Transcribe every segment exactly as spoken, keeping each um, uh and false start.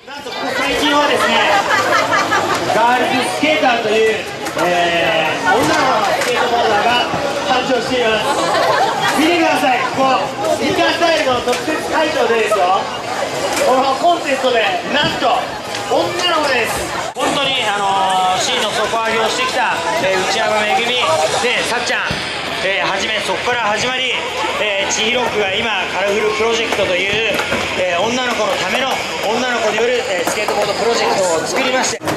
なんとここ最近はですね、ガールズスケーターという、えー、女の子のスケートボーダーが誕生しています。見てください、ここスニーカースタイルの特設会場でですよ、このコンテストでなんと女の子です。本当にあのー、C の底上げをしてきた、えー、内山めぐみでさっちゃん、えー、はじめそこから始まり、えー、千尋区が今カラフルプロジェクトという、えー、女の子のための女の子による、えー、スケートボードプロジェクトを作りまして、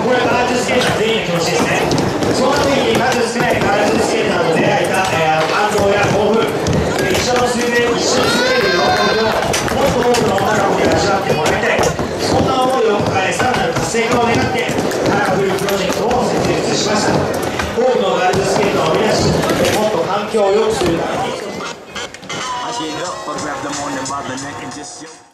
これガールズスケーター全員の気持ちですね。そんな時に数少ないガールズスケーターと出会えた、えー、感動や興奮、えー、一緒の滑れる一緒に滑れる喜びをもっと多くの女の子に味わってもらいたい、そんな思いを抱えさらなる活性化を願ってカラフルプロジェクトを設立しました。多くのガールズスケーターを生み出し、もっと環境を良くするために。